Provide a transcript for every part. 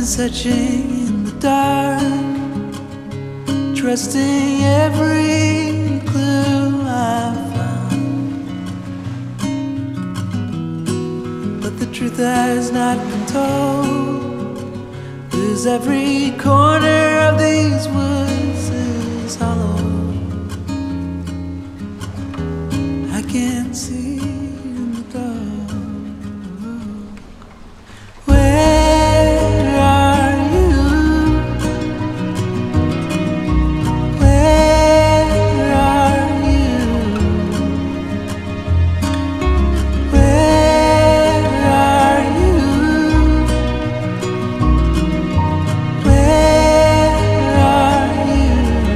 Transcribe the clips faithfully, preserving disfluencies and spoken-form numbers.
searching in the dark, trusting every clue I found. But the truth has not been told, 'cause every corner of these woods is hollow. I can't see in the dark. Where are you? Where are you? Where are you? Where are you?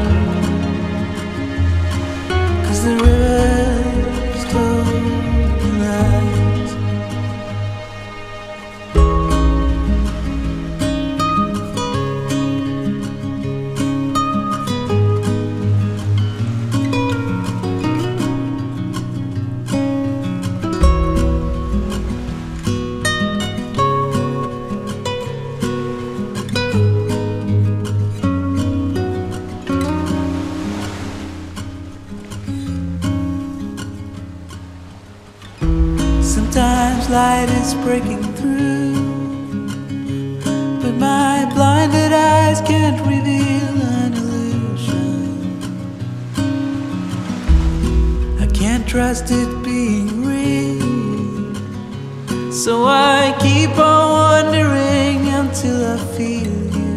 'Cause the river's told me lies. Sometimes light is breaking through, but my blinded eyes can't reveal an illusion. I can't trust it being real, so I keep on wondering until I feel you,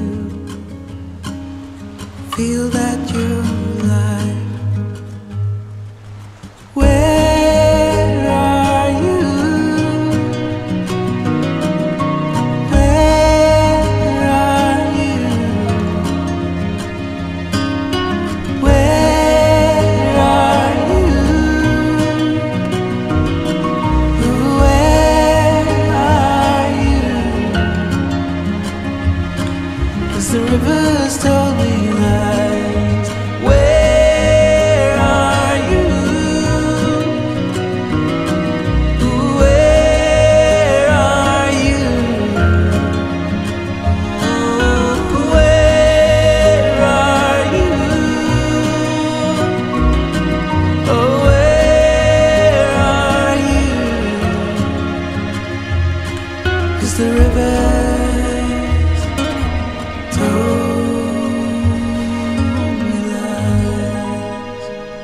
feel that you're alive. Where are you? Where are you? Where are you? Where are you? 'Cause the rivers told me lies. Where are you? Where are you? Where are you? Oh, where are you? 'Cause the rivers told me lies.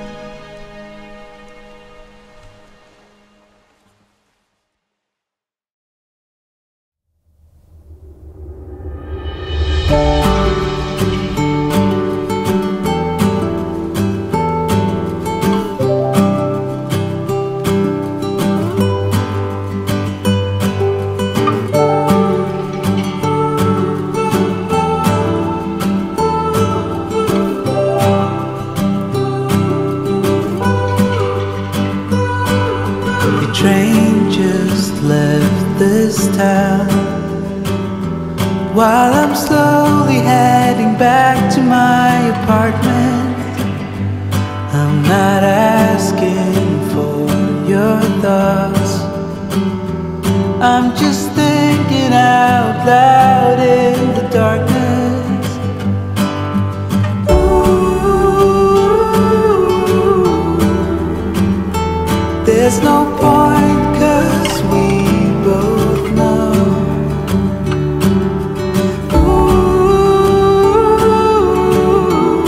The train just left this town, while I'm slowly heading back to my apartment. I'm not asking for your thoughts, I'm just thinking out loud in the darkness. Ooh, there's no point, 'cause we both know. Ooh,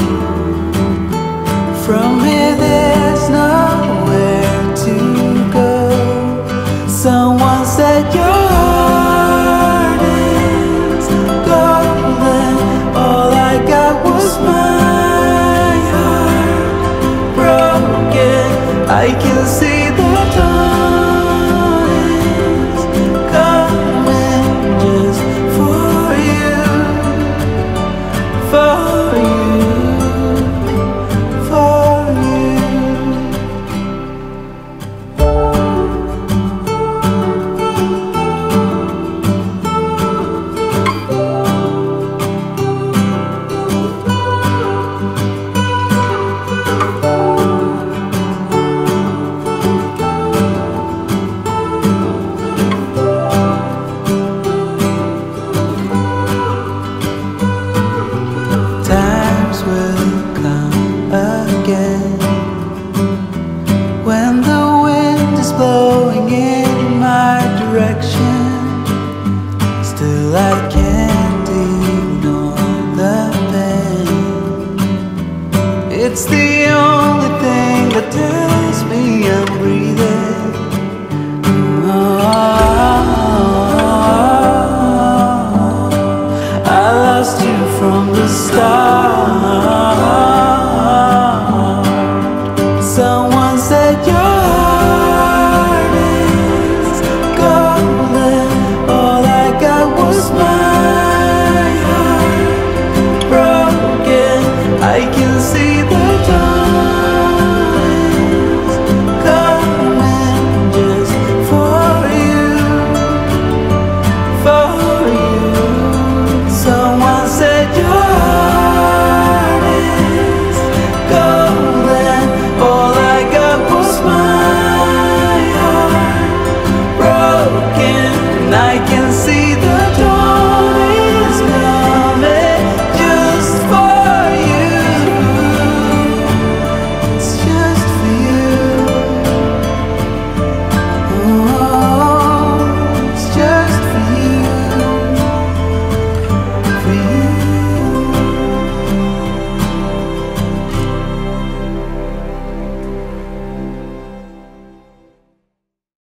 from here there's nowhere to go. Someone said your heart is golden. All I got was my heart broken. I can see the dawn is coming just for you, for you, for you. It's the only thing that tells me I'm breathing. Oh, I lost you from the start.